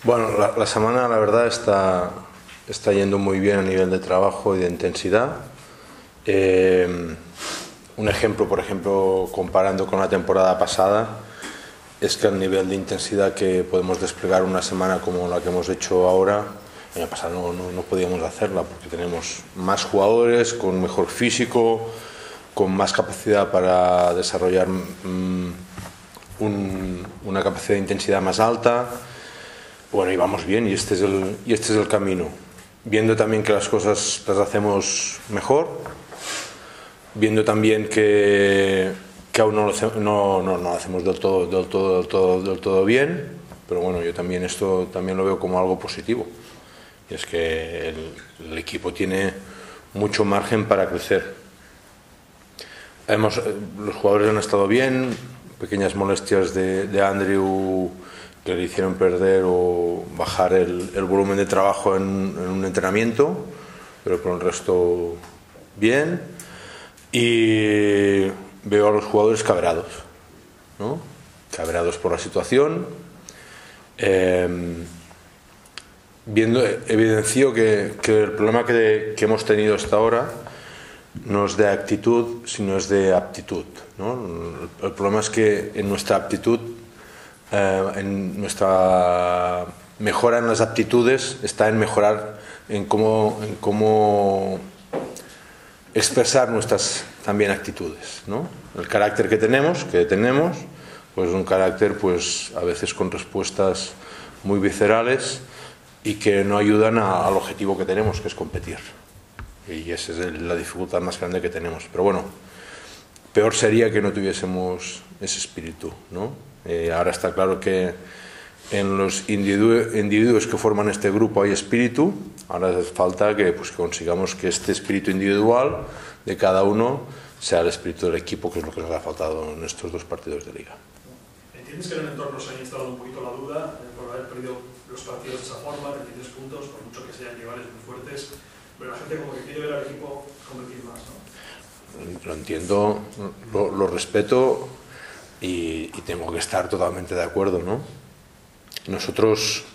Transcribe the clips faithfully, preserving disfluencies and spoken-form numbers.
Bueno, la, la semana la verdad está, está yendo muy bien a nivel de trabajo y de intensidad. Eh, un ejemplo, por ejemplo, comparando con la temporada pasada, es que el nivel de intensidad que podemos desplegar una semana como la que hemos hecho ahora, el año pasado no, no, no podíamos hacerla porque tenemos más jugadores, con mejor físico, con más capacidad para desarrollar mmm, un, una capacidad de intensidad más alta. Bueno, y vamos bien, y este es el, y este es el camino. Viendo también que las cosas las hacemos mejor, viendo también que, que aún no lo, no, no, no lo hacemos del todo, del, todo, del, todo, del todo bien, pero bueno, yo también esto también lo veo como algo positivo. Y es que el, el equipo tiene mucho margen para crecer. Hemos, los jugadores han estado bien, pequeñas molestias de, de Andrew que le hicieron perder o bajar el, el volumen de trabajo en, en un entrenamiento, pero por el resto bien. Y veo a los jugadores cabreados, ¿no? Cabreados por la situación. Eh, viendo, evidencio que, que el problema que, que hemos tenido hasta ahora no es de actitud, sino es de aptitud, ¿no? El, el problema es que en nuestra aptitud, eh, en nuestra mejora en las aptitudes está en mejorar en cómo, en cómo expresar nuestras también actitudes, ¿no? El carácter que tenemos, que tenemos, pues un carácter pues a veces con respuestas muy viscerales y que no ayudan a, al objetivo que tenemos, que es competir. Y esa es el, la dificultad más grande que tenemos. Pero bueno, peor sería que no tuviésemos ese espíritu, ¿no? Eh, ahora está claro que en los individu individuos que forman este grupo hay espíritu. Ahora hace falta que, pues, que consigamos que este espíritu individual de cada uno sea el espíritu del equipo, que es lo que nos ha faltado en estos dos partidos de liga. ¿Entiendes que en el entorno se ha instalado un poquito la duda por haber perdido los partidos de esa forma, treinta y tres puntos, por mucho que sean rivales muy fuertes, pero la gente como que quiere ver al equipo competir más, ¿no? Lo entiendo, lo, lo respeto y, y tengo que estar totalmente de acuerdo, ¿no? Nosotros,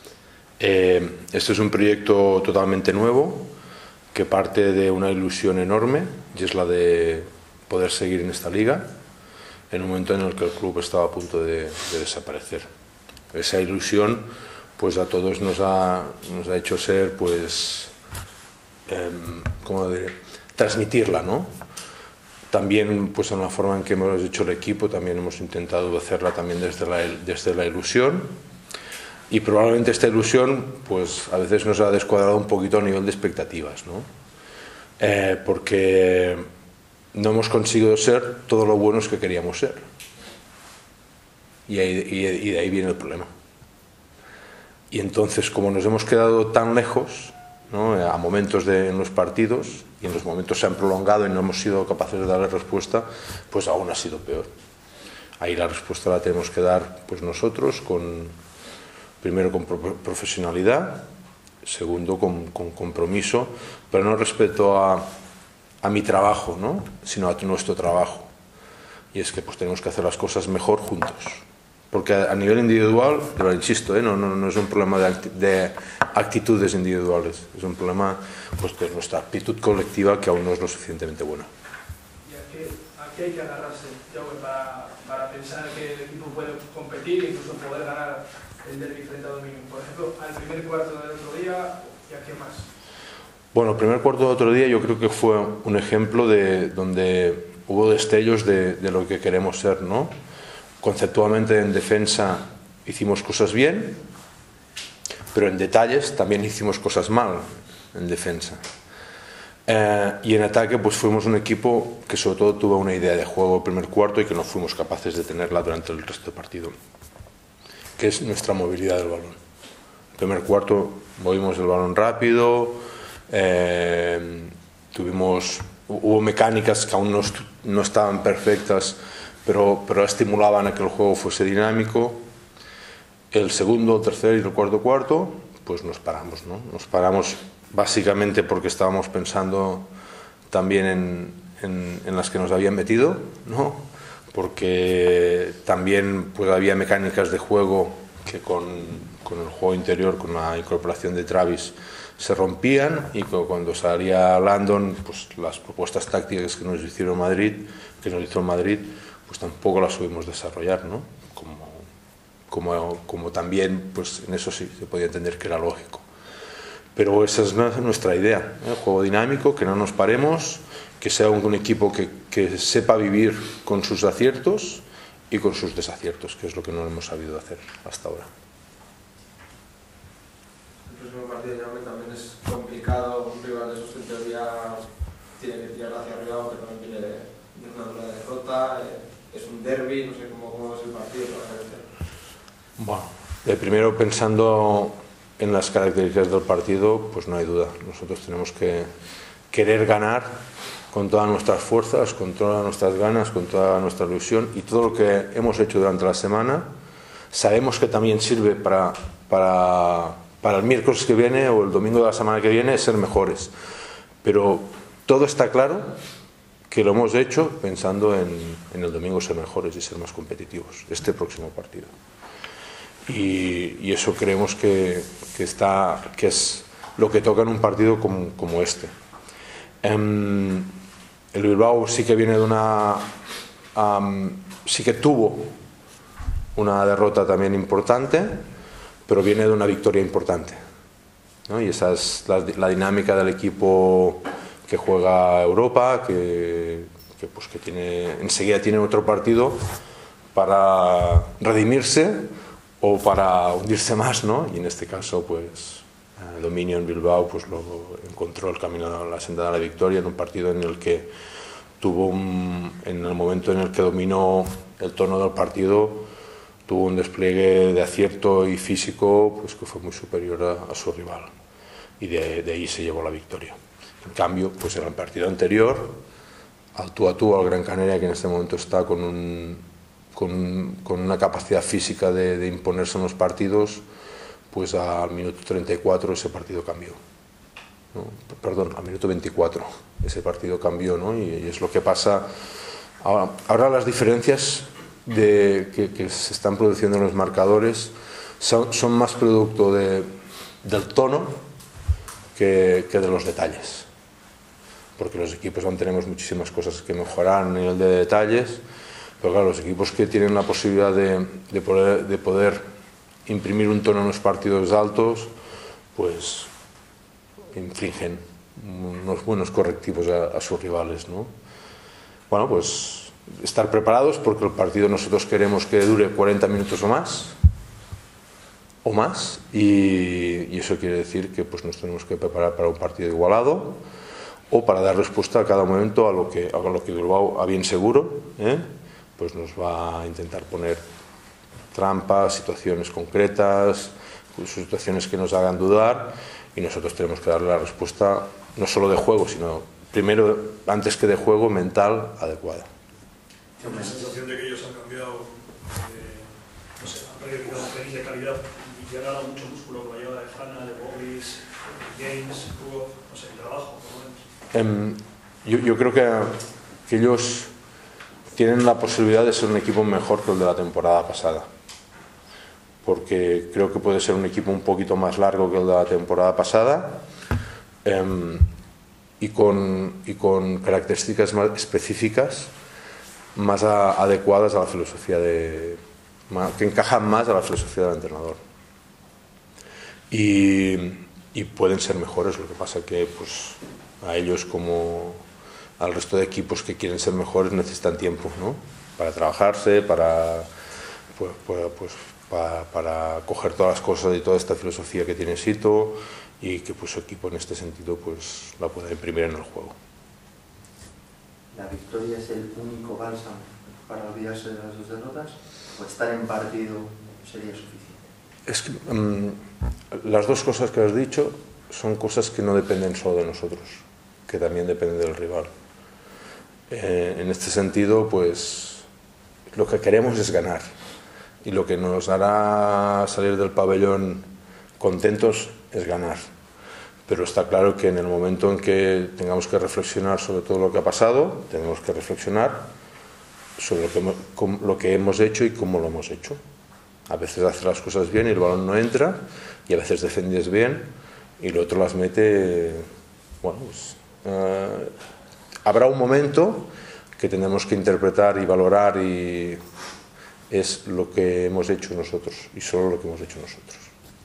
eh, este es un proyecto totalmente nuevo que parte de una ilusión enorme, y es la de poder seguir en esta liga en un momento en el que el club estaba a punto de, de desaparecer. Esa ilusión, pues a todos nos ha, nos ha hecho ser, pues, eh, ¿cómo diré? Transmitirla, ¿no? También, pues en la forma en que hemos hecho el equipo, también hemos intentado hacerla también desde la, desde la ilusión. Y probablemente esta ilusión, pues a veces nos ha descuadrado un poquito a nivel de expectativas, ¿no? Eh, porque no hemos conseguido ser todo lo buenos que queríamos ser. Y, ahí, y, y de ahí viene el problema. Y entonces, como nos hemos quedado tan lejos, ¿no? A momentos de, en los partidos, y en los momentos se han prolongado y no hemos sido capaces de darle respuesta, pues aún ha sido peor. Ahí la respuesta la tenemos que dar, pues nosotros, con, primero con profesionalidad, segundo con, con compromiso, pero no respecto a, a mi trabajo, ¿no? Sino a nuestro trabajo. Y es que pues tenemos que hacer las cosas mejor juntos. Porque a nivel individual, pero insisto, ¿eh? no, no, no es un problema de, acti de actitudes individuales, es un problema, pues, de nuestra actitud colectiva, que aún no es lo suficientemente buena. ¿Y a qué, a qué hay que agarrarse, Jaume, para, para pensar que el equipo puede competir e incluso poder ganar el derbi frente a Dominio? Por ejemplo, al primer cuarto del otro día, ¿y a qué más? Bueno, el primer cuarto del otro día yo creo que fue un ejemplo de donde hubo destellos de, de lo que queremos ser, ¿no? Conceptualmente en defensa hicimos cosas bien, pero en detalles también hicimos cosas mal en defensa. Eh, y en ataque pues fuimos un equipo que sobre todo tuvo una idea de juego el primer cuarto y que no fuimos capaces de tenerla durante el resto del partido, que es nuestra movilidad del balón. El primer cuarto movimos el balón rápido, eh, tuvimos, hubo mecánicas que aún no, no estaban perfectas, Pero, pero estimulaban a que el juego fuese dinámico. El segundo, el tercer y el cuarto cuarto, pues nos paramos, ¿no? Nos paramos básicamente porque estábamos pensando también en, en, en las que nos habían metido, ¿no? Porque también pues había mecánicas de juego que con, con el juego interior, con la incorporación de Travis, se rompían, y cuando salía Landon, pues las propuestas tácticas que nos hicieron Madrid, que nos hizo Madrid, pues tampoco las subimos desarrollar, ¿no? Como, como, como también, pues en eso sí se podía entender que era lógico. Pero esa es nuestra idea, ¿eh? Juego dinámico, que no nos paremos, que sea un, un equipo que, que sepa vivir con sus aciertos y con sus desaciertos, que es lo que no hemos sabido hacer hasta ahora. El próximo partido de Jaume también es complicado, un rival de esos que en teoría tiene que tirar hacia arriba, aunque también viene de, de una dura derrota, eh, es un derbi, no sé cómo, cómo es el partido para hacer. Bueno, de primero pensando en las características del partido, pues no hay duda, nosotros tenemos que querer ganar con todas nuestras fuerzas, con todas nuestras ganas, con toda nuestra ilusión, y todo lo que hemos hecho durante la semana sabemos que también sirve para, para, para el miércoles que viene o el domingo de la semana que viene ser mejores, pero todo está claro que lo hemos hecho pensando en, en el domingo ser mejores y ser más competitivos este próximo partido, y, y eso creemos que, que, está, que es lo que toca en un partido como, como este. Um, el Bilbao sí que viene de una um, sí que tuvo una derrota también importante, pero viene de una victoria importante, ¿no? Y esa es la, la dinámica del equipo que juega Europa, que, que, pues, que tiene, enseguida tiene otro partido para redimirse o para hundirse más, ¿no? Y en este caso, pues el dominio en Bilbao pues lo encontró el camino a la senda de la victoria, en un partido en el que tuvo un, en el momento en el que dominó el tono del partido, tuvo un despliegue de acierto y físico pues que fue muy superior a, a su rival, y de, de ahí se llevó la victoria. En cambio, pues en el partido anterior, al tú a tú al Gran Canaria, que en este momento está con, un, con, con una capacidad física de, de imponerse en los partidos, pues al minuto treinta y cuatro ese partido cambió, ¿no? Perdón, al minuto veinticuatro ese partido cambió, ¿no? Y, y es lo que pasa ahora. Ahora las diferencias de, que, que se están produciendo en los marcadores son, son más producto de, del tono que, que de los detalles, porque los equipos aún tenemos muchísimas cosas que mejorar en el de detalles, pero claro, los equipos que tienen la posibilidad de, de poder, de poder imprimir un tono en los partidos altos, pues infringen unos buenos correctivos a, a sus rivales, ¿no? Bueno, pues estar preparados, porque el partido nosotros queremos que dure cuarenta minutos o más, o más, y, y eso quiere decir que pues nos tenemos que preparar para un partido igualado, o para dar respuesta a cada momento a lo que, a lo que Bilbao, a bien seguro, ¿eh? pues nos va a intentar poner trampas, situaciones concretas, situaciones que nos hagan dudar, y nosotros tenemos que darle la respuesta no solo de juego, sino primero, antes que de juego, mental adecuada. Tengo la sensación de que ellos han cambiado, eh, no sé, han perdido un pelín de calidad y ya ganado mucho músculo con la llegada de Fana, de Boris, James, Hugo, no sé, el trabajo, por lo menos. Um, yo, yo creo que, que ellos tienen la posibilidad de ser un equipo mejor que el de la temporada pasada, porque creo que puede ser un equipo un poquito más largo que el de la temporada pasada, eh, y, con, y con características más específicas, más a, adecuadas a la filosofía de, más, que encajan más a la filosofía del entrenador, y, y pueden ser mejores. Lo que pasa que pues a ellos, como al resto de equipos que quieren ser mejores, necesitan tiempo, ¿no? Para trabajarse, para pues, pues, pues Para, para coger todas las cosas y toda esta filosofía que tiene Sito, y que pues, su equipo en este sentido pues, la pueda imprimir en el juego. ¿La victoria es el único bálsamo para olvidarse de las dos derrotas, o estar en partido sería suficiente? Es que um, las dos cosas que has dicho son cosas que no dependen solo de nosotros, que también dependen del rival. Eh, en este sentido, pues lo que queremos es ganar. Y lo que nos hará salir del pabellón contentos es ganar. Pero está claro que en el momento en que tengamos que reflexionar sobre todo lo que ha pasado, tenemos que reflexionar sobre lo que, lo que hemos hecho y cómo lo hemos hecho. A veces haces las cosas bien y el balón no entra, y a veces defendes bien y el otro las mete. Bueno, pues, eh, habrá un momento que tenemos que interpretar y valorar, y es lo que hemos hecho nosotros y solo lo que hemos hecho nosotros.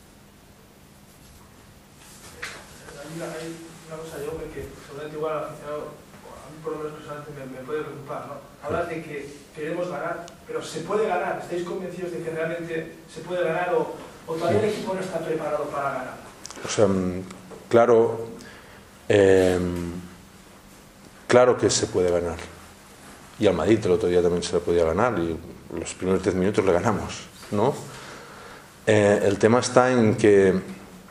Hay una, hay una cosa, yo que seguramente igual al aficionado, a mí por lo menos personalmente me, me puede preocupar, ¿no? Hablas de que queremos ganar, pero ¿se puede ganar? ¿Estáis convencidos de que realmente se puede ganar o, o todavía el equipo no está preparado para ganar? O sea, claro, eh, claro que se puede ganar. Y al Madrid el otro día también se le podía ganar, y los primeros diez minutos le ganamos, ¿no? Eh, el tema está en que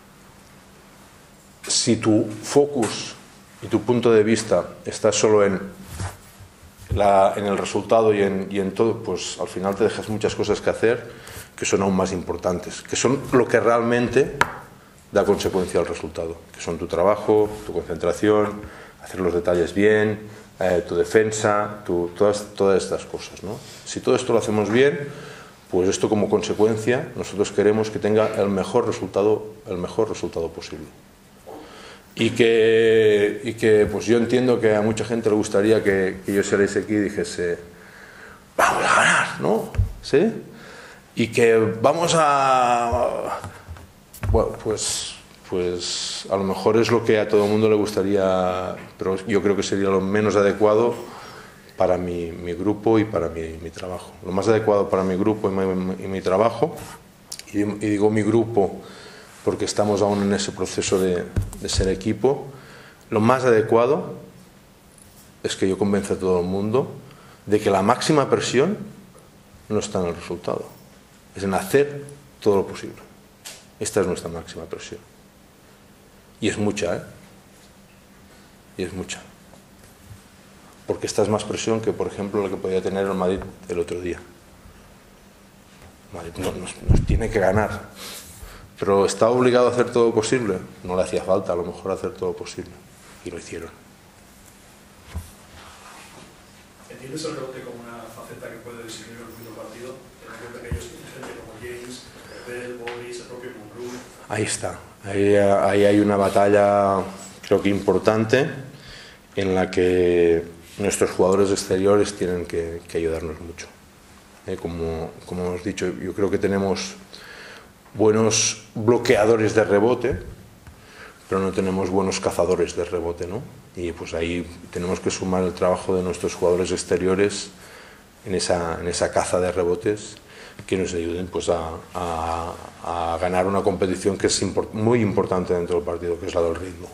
si tu focus y tu punto de vista está solo en, la, en el resultado y en, y en todo, pues al final te dejas muchas cosas que hacer que son aún más importantes, que son lo que realmente da consecuencia al resultado, que son tu trabajo, tu concentración, hacer los detalles bien, eh, tu defensa, tu, todas, todas estas cosas, ¿no? Si todo esto lo hacemos bien, pues esto como consecuencia nosotros queremos que tenga el mejor resultado, el mejor resultado posible. Y que, y que pues yo entiendo que a mucha gente le gustaría que, que yo saliese aquí y dijese, vamos a ganar, ¿no? ¿Sí? Y que vamos a... Bueno, pues, pues a lo mejor es lo que a todo el mundo le gustaría, pero yo creo que sería lo menos adecuado para mi, mi grupo y para mi, mi trabajo. Lo más adecuado para mi grupo y mi, y mi trabajo, y, y digo mi grupo porque estamos aún en ese proceso de, de ser equipo, lo más adecuado es que yo convenza a todo el mundo de que la máxima presión no está en el resultado, es en hacer todo lo posible. Esta es nuestra máxima presión. Y es mucha, ¿eh? Y es mucha. Porque esta es más presión que, por ejemplo, la que podía tener el Madrid el otro día. Madrid nos, nos, nos tiene que ganar. Pero ¿estaba obligado a hacer todo lo posible? No le hacía falta, a lo mejor, hacer todo lo posible. Y lo hicieron. ¿Entiendes el rebote como una faceta que puede designar el mismo partido? Teniendo en cuenta que ellos tienen gente como James, Bell, Boris, el propio Monroe. Ahí está. Ahí, ahí hay una batalla, creo que importante, en la que nuestros jugadores exteriores tienen que, que ayudarnos mucho. Eh, como, como hemos dicho, yo creo que tenemos buenos bloqueadores de rebote, pero no tenemos buenos cazadores de rebote, ¿no? Y pues ahí tenemos que sumar el trabajo de nuestros jugadores exteriores en esa, en esa caza de rebotes, que nos ayuden pues a, a, a ganar una competición que es import, muy importante dentro del partido, que es la del ritmo.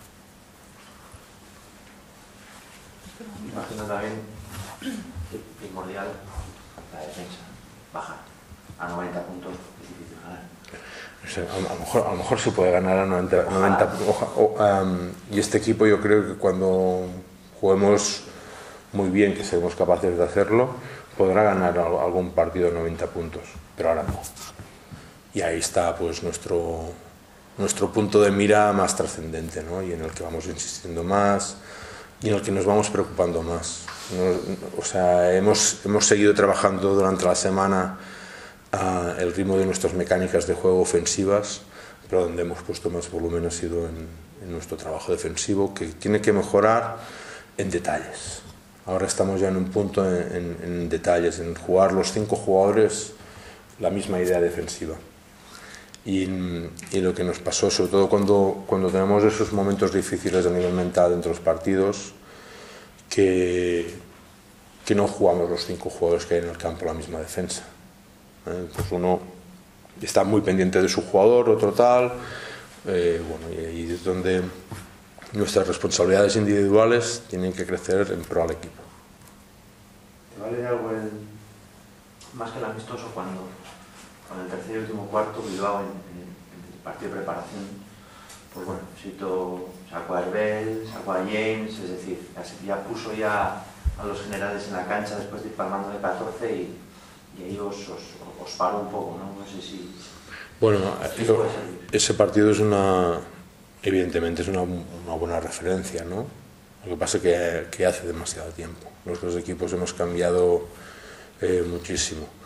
Imagino también que primordial la defensa, bajar a noventa puntos. O sea, a, a, lo mejor, a lo mejor se puede ganar a noventa, noventa o, o, um, y este equipo, yo creo que cuando juguemos muy bien, que seremos capaces de hacerlo, podrá ganar algún partido de noventa puntos, pero ahora no. Y ahí está pues nuestro, nuestro punto de mira más trascendente, ¿no? Y en el que vamos insistiendo más y en el que nos vamos preocupando más. Nos, o sea, hemos, hemos seguido trabajando durante la semana Uh, el ritmo de nuestras mecánicas de juego ofensivas, pero donde hemos puesto más volumen ha sido en, en nuestro trabajo defensivo, que tiene que mejorar en detalles. Ahora estamos ya en un punto en, en, en detalles, en jugar los cinco jugadores la misma idea defensiva. Y, y lo que nos pasó, sobre todo cuando, cuando tenemos esos momentos difíciles a nivel mental dentro de los partidos, que, que no jugamos los cinco jugadores que hay en el campo la misma defensa. Pues uno está muy pendiente de su jugador, otro tal, eh, bueno, y ahí es donde nuestras responsabilidades individuales tienen que crecer en pro al equipo. ¿Te vale de algo el, más que el amistoso, cuando con el tercer y último cuarto Bilbao en, en, en el partido de preparación, pues bueno, Sito sacó a Herbel, sacó a James, es decir, ya puso ya a los generales en la cancha después de ir palmando de catorce y y ahí os, os, os paro un poco, ¿no? No sé si... Bueno, yo, ese partido es una... evidentemente es una, una buena referencia, ¿no? Lo que pasa es que, que hace demasiado tiempo. Los dos equipos hemos cambiado eh, muchísimo.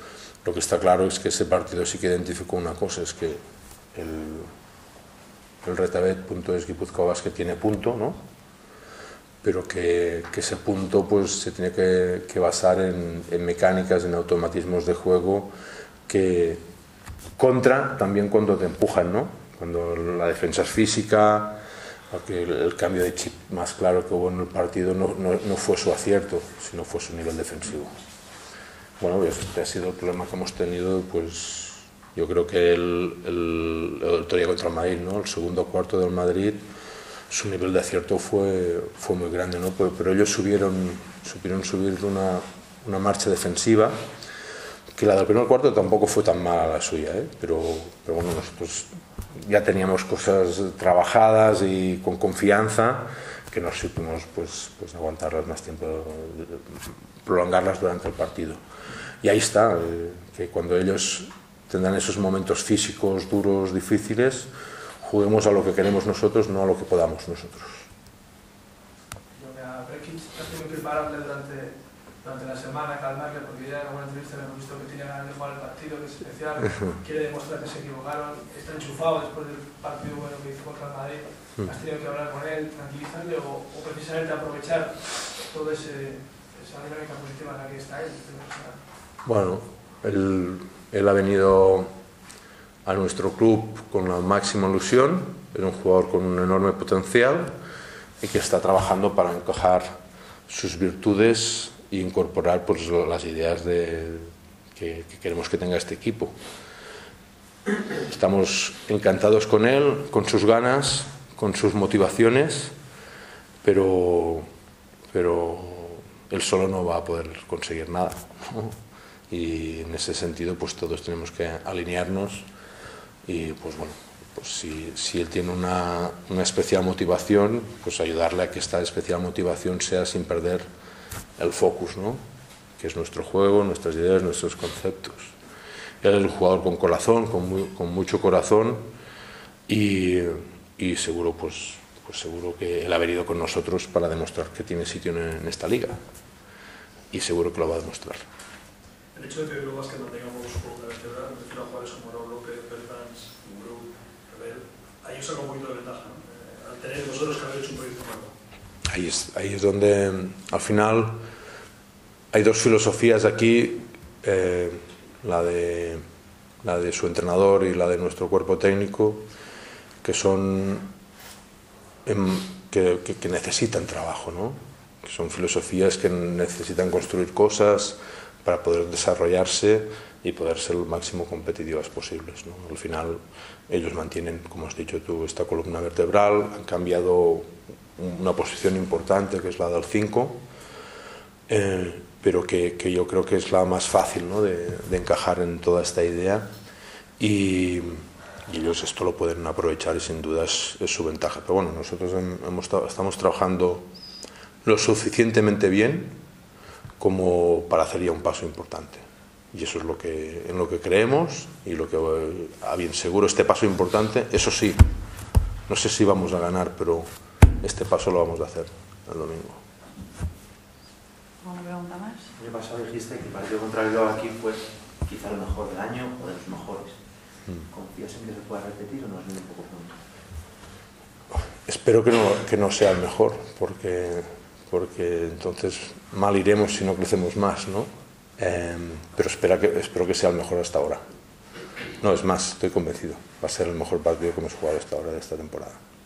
Lo que está claro es que ese partido sí que identificó una cosa, es que el, el retabet.es Guipúzcoa Basket tiene punto, ¿no? Pero que, que ese punto pues, se tiene que, que basar en, en mecánicas, en automatismos de juego, que contra también cuando te empujan, ¿no? Cuando la defensa es física, porque el, el cambio de chip más claro que hubo en el partido no, no, no fue su acierto, sino fue su nivel defensivo. Bueno, este ha sido el problema que hemos tenido, pues yo creo que el, el, el otro día contra el Madrid, ¿no? El segundo cuarto del Madrid, su nivel de acierto fue, fue muy grande, ¿no? Pero, pero ellos subieron, supieron subir una, una marcha defensiva, que la del primer cuarto tampoco fue tan mala la suya, ¿eh? pero, pero bueno, nosotros ya teníamos cosas trabajadas y con confianza que nos supimos pues, pues aguantarlas más tiempo, prolongarlas durante el partido. Y ahí está, eh, que cuando ellos tendrán esos momentos físicos duros, difíciles, juguemos a lo que queremos nosotros, no a lo que podamos nosotros. A Brekic has tenido que prepararle durante, durante la semana, calmarle, porque ya en alguna entrevista hemos visto que tiene ganas de jugar el partido, que es especial, quiere demostrar que se equivocaron, está enchufado después del partido bueno que hizo contra el Madrid. ¿Has tenido que hablar con él, tranquilizarle o, o precisamente aprovechar toda esa dinámica positiva en la que está él? Bueno, él, él ha venido a nuestro club con la máxima ilusión, es un jugador con un enorme potencial y que está trabajando para encajar sus virtudes e incorporar pues, las ideas de, que, que queremos que tenga este equipo. Estamos encantados con él, con sus ganas, con sus motivaciones, pero, pero él solo no va a poder conseguir nada, ¿no? Y en ese sentido pues todos tenemos que alinearnos y pues bueno, pues si, si él tiene una, una especial motivación, pues ayudarle a que esta especial motivación sea sin perder el focus, ¿no? Que es nuestro juego, nuestras ideas, nuestros conceptos. Él es un jugador con corazón, con, muy, con mucho corazón y, y seguro, pues, pues seguro que él ha venido con nosotros para demostrar que tiene sitio en, en esta liga y seguro que lo va a demostrar. El hecho de que Bilbao Basket mantengamos con la vertebral, me refiero a jugadores como Raúl López, Bertans, Mugru, Rebel, ahí os saca un poquito de ventaja, ¿no? Eh, al tener vosotros que habéis hecho un proyecto nuevo. Ahí es, ahí es donde al final hay dos filosofías aquí, eh, la, de, la de su entrenador y la de nuestro cuerpo técnico, que son em, que, que, que necesitan trabajo, ¿no? Que son filosofías que necesitan construir cosas para poder desarrollarse y poder ser lo máximo competitivas posibles, ¿no? Al final ellos mantienen, como has dicho tú, esta columna vertebral, han cambiado una posición importante que es la del cinco, eh, pero que, que yo creo que es la más fácil, ¿no? de, de encajar en toda esta idea y, y ellos esto lo pueden aprovechar y sin duda es, es su ventaja. Pero bueno, nosotros hemos, estamos trabajando lo suficientemente bien como para hacer ya un paso importante. Y eso es lo que, en lo que creemos y lo que, a bien seguro, este paso importante, eso sí, no sé si vamos a ganar, pero este paso lo vamos a hacer el domingo. ¿Alguna pregunta más? El año pasado dijiste que el partido contra el Bilbao aquí fue quizá el mejor del año o de los mejores. ¿Confías en que se pueda repetir o no es muy poco pronto? Espero que no, que no sea el mejor, porque... porque entonces mal iremos si no crecemos más, ¿no? Eh, pero espera que, espero que sea el mejor hasta ahora. No, es más, estoy convencido. Va a ser el mejor partido que hemos jugado hasta ahora de esta temporada.